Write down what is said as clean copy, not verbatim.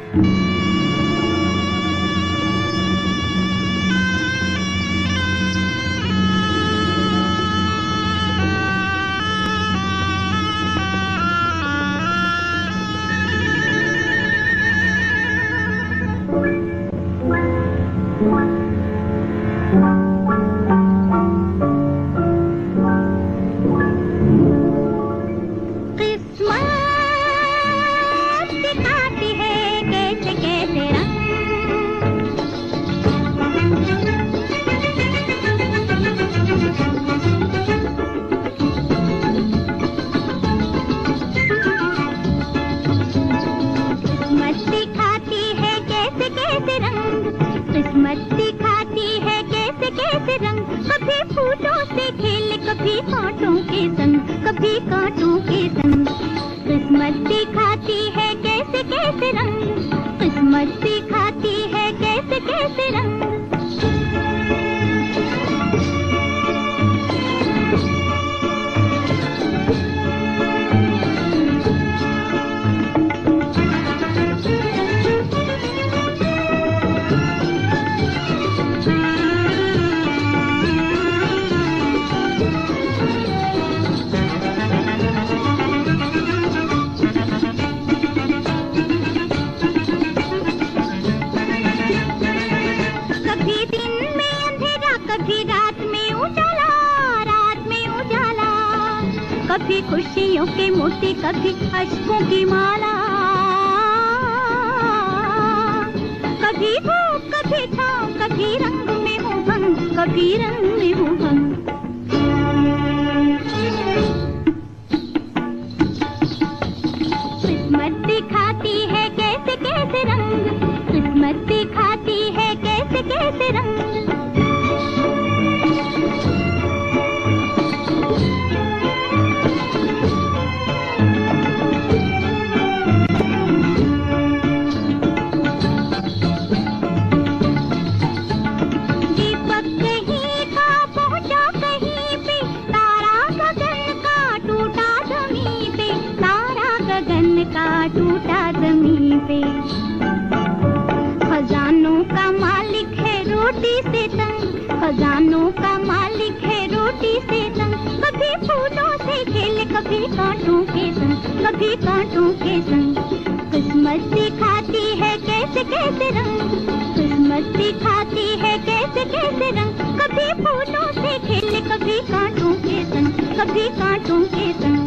किस्मत दिखाती है कैसे कैसे रंग, कभी फूलों से खेल कभी कांटों के संग, कभी कांटों के संग। किस्मत दिखाती है कैसे कैसे रंग, किस्मत दिखाती है कैसे कैसे रंग। कभी रात में उजाला, रात में उजाला, कभी खुशियों के मोती, कभी अश्कों की माला, कभी धूप कभी छाँव, कभी रंग में हूँ भंग, कभी रंग में हूँ भंग। किस्मत दिखाती है कैसे कैसे रंग, किस्मत दिखाती है कैसे कैसे रंग। का टूटा ज़मीं पे, खजानों का मालिक है रोटी से तंग, खजानों का मालिक है रोटी से तंग। कभी फूलों से खेले कभी कांटों के संग, कभी कांटों के संग। किस्मत दिखाती है कैसे कैसे रंग, किस्मत दिखाती है कैसे कैसे रंग। कभी फूलों से खेले कभी कांटों के संग, कभी कांटों के संग।